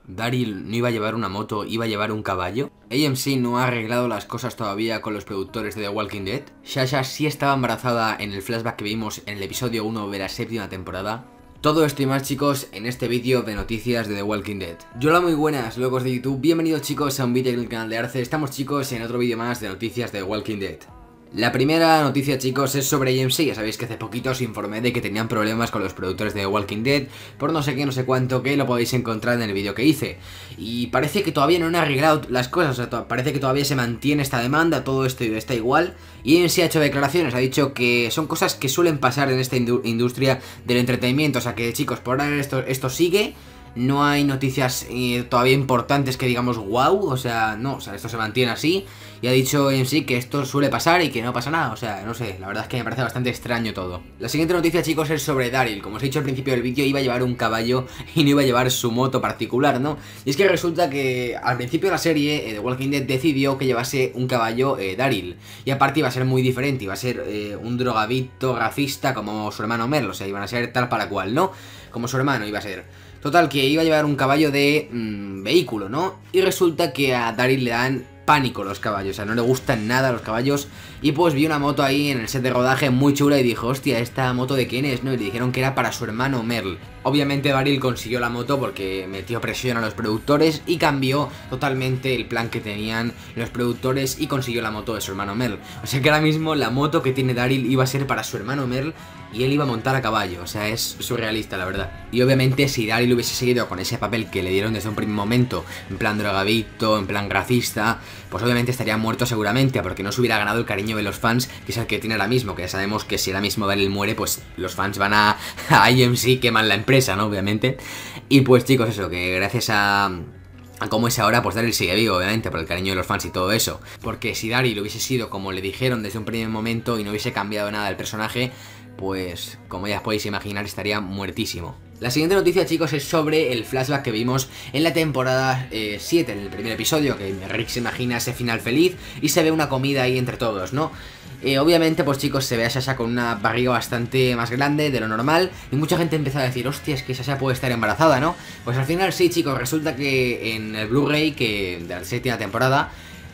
Daryl no iba a llevar una moto, iba a llevar un caballo. AMC no ha arreglado las cosas todavía con los productores de The Walking Dead. Sasha sí estaba embarazada en el flashback que vimos en el episodio 1 de la 7ª temporada. Todo esto y más, chicos, en este vídeo de noticias de The Walking Dead. Yo hola, muy buenas, locos de YouTube. Bienvenidos, chicos, a un vídeo en el canal de Arce. Estamos, chicos, en otro vídeo más de noticias de The Walking Dead. La primera noticia, chicos, es sobre AMC. Ya sabéis que hace poquito os informé de que tenían problemas con los productores de The Walking Dead por no sé qué, no sé cuánto, que lo podéis encontrar en el vídeo que hice. Y parece que todavía no han arreglado las cosas, o sea, parece que todavía se mantiene esta demanda, todo esto está igual. Y AMC ha hecho declaraciones, ha dicho que son cosas que suelen pasar en esta industria del entretenimiento. O sea que, chicos, por ahora esto sigue. No hay noticias todavía importantes que digamos wow, o sea, no, o sea, esto se mantiene así. Y ha dicho en sí que esto suele pasar y que no pasa nada, o sea, no sé, la verdad es que me parece bastante extraño todo. La siguiente noticia, chicos, es sobre Daryl. Como os he dicho al principio del vídeo, iba a llevar un caballo y no iba a llevar su moto particular, ¿no? Y es que resulta que al principio de la serie, The Walking Dead decidió que llevase un caballo Daryl. Y aparte iba a ser muy diferente, iba a ser un drogadicto racista como su hermano Merle, o sea, iban a ser tal para cual, ¿no? Como su hermano iba a ser. Total, que iba a llevar un caballo de vehículo, ¿no? Y resulta que a Daryl le dan pánico los caballos, o sea, no le gustan nada los caballos. Y pues vi una moto ahí en el set de rodaje muy chula y dijo, hostia, ¿esta moto de quién es? ¿No? Y le dijeron que era para su hermano Merle. Obviamente Daryl consiguió la moto porque metió presión a los productores y cambió totalmente el plan que tenían los productores y consiguió la moto de su hermano Merle. O sea que ahora mismo la moto que tiene Daryl iba a ser para su hermano Merle y él iba a montar a caballo, o sea, es surrealista, la verdad. Y obviamente si Daryl hubiese seguido con ese papel que le dieron desde un primer momento, en plan drogadicto, en plan racista, pues obviamente estaría muerto seguramente, porque no se hubiera ganado el cariño de los fans, que es el que tiene ahora mismo, que ya sabemos que si ahora mismo Daryl muere, pues los fans van a AMC, queman la empresa, ¿no? Obviamente. Y pues, chicos, eso, que gracias a cómo es ahora, pues Daryl sigue vivo, obviamente, por el cariño de los fans y todo eso. Porque si Daryl hubiese sido como le dijeron desde un primer momento y no hubiese cambiado nada el personaje, pues como ya os podéis imaginar estaría muertísimo. La siguiente noticia, chicos, es sobre el flashback que vimos en la temporada 7, en el primer episodio, que Rick se imagina ese final feliz y se ve una comida ahí entre todos, ¿no? Obviamente, pues chicos, se ve a Sasha con una barriga bastante más grande de lo normal y mucha gente empezó a decir, hostia, es que Sasha puede estar embarazada, ¿no? Pues al final sí, chicos, resulta que en el Blu-ray de la 7ª temporada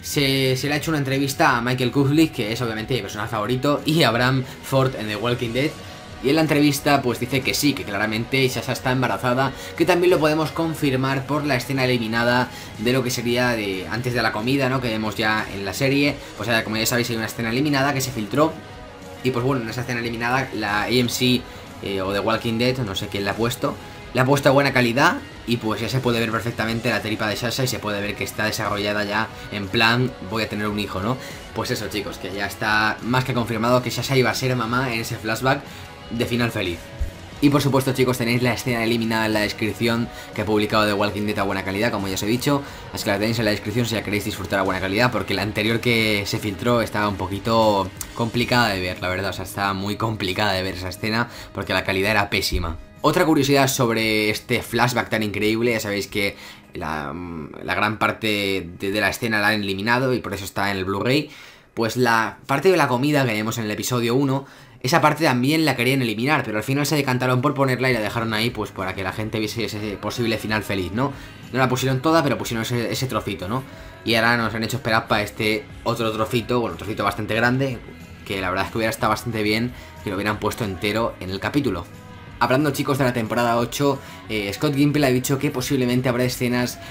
se le ha hecho una entrevista a Michael Kuchlik, que es obviamente mi personaje favorito, y a Abraham Ford en The Walking Dead. Y en la entrevista pues dice que sí, que claramente Sasha está embarazada, que también lo podemos confirmar por la escena eliminada de lo que sería de antes de la comida, ¿no? Que vemos ya en la serie. O sea, como ya sabéis, hay una escena eliminada que se filtró. Y pues bueno, en esa escena eliminada la AMC o The Walking Dead, no sé quién la ha puesto a buena calidad. Y pues ya se puede ver perfectamente la tripa de Sasha y se puede ver que está desarrollada ya en plan, voy a tener un hijo, ¿no? Pues eso, chicos, que ya está más que confirmado que Sasha iba a ser mamá en ese flashback de final feliz. Y por supuesto, chicos, tenéis la escena eliminada en la descripción que he publicado de Walking Dead a buena calidad, como ya os he dicho. Así que la tenéis en la descripción si la queréis disfrutar a buena calidad, porque la anterior que se filtró estaba un poquito complicada de ver, la verdad. O sea, estaba muy complicada de ver esa escena porque la calidad era pésima. Otra curiosidad sobre este flashback tan increíble, ya sabéis que la gran parte de la escena la han eliminado y por eso está en el Blu-ray. Pues la parte de la comida que vemos en el episodio 1, esa parte también la querían eliminar, pero al final se decantaron por ponerla y la dejaron ahí pues para que la gente viese ese posible final feliz, ¿no? No la pusieron toda, pero pusieron ese trocito, ¿no? Y ahora nos han hecho esperar para este otro trocito, bueno, un trocito bastante grande, que la verdad es que hubiera estado bastante bien que lo hubieran puesto entero en el capítulo. Hablando, chicos, de la temporada 8, Scott Gimple ha dicho que posiblemente habrá escenas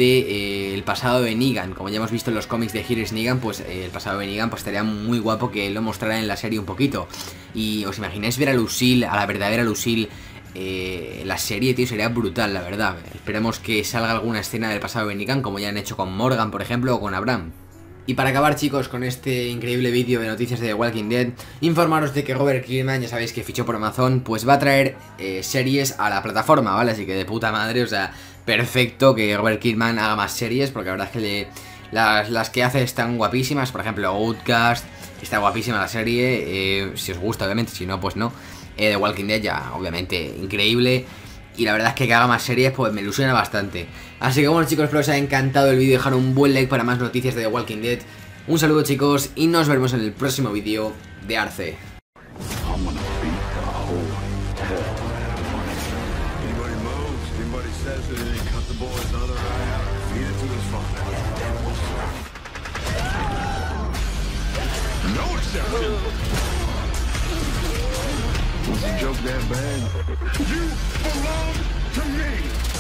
del pasado de Negan. Como ya hemos visto en los cómics de Here is Negan, pues el pasado de Negan pues estaría muy guapo que lo mostrara en la serie un poquito. Y os imagináis ver a Lucille, a la verdadera Lucille, en la serie, tío, sería brutal, la verdad. Esperemos que salga alguna escena del pasado de Negan, como ya han hecho con Morgan, por ejemplo, o con Abraham. Y para acabar, chicos, con este increíble vídeo de noticias de The Walking Dead, informaros de que Robert Kirkman, ya sabéis que fichó por Amazon, pues va a traer series a la plataforma, ¿vale? Así que de puta madre, o sea, perfecto que Robert Kirkman haga más series, porque la verdad es que las que hace están guapísimas. Por ejemplo, Outcast, está guapísima la serie, si os gusta, obviamente, si no, pues no. The Walking Dead ya, obviamente, increíble. Y la verdad es que haga más series pues me ilusiona bastante. Así que bueno, chicos, espero que os haya encantado el vídeo. Dejar un buen like para más noticias de The Walking Dead. Un saludo, chicos, y nos vemos en el próximo vídeo de Arce. Anybody moves, anybody says that they cut the boys, No exception. Was the joke that bad? You belong to me.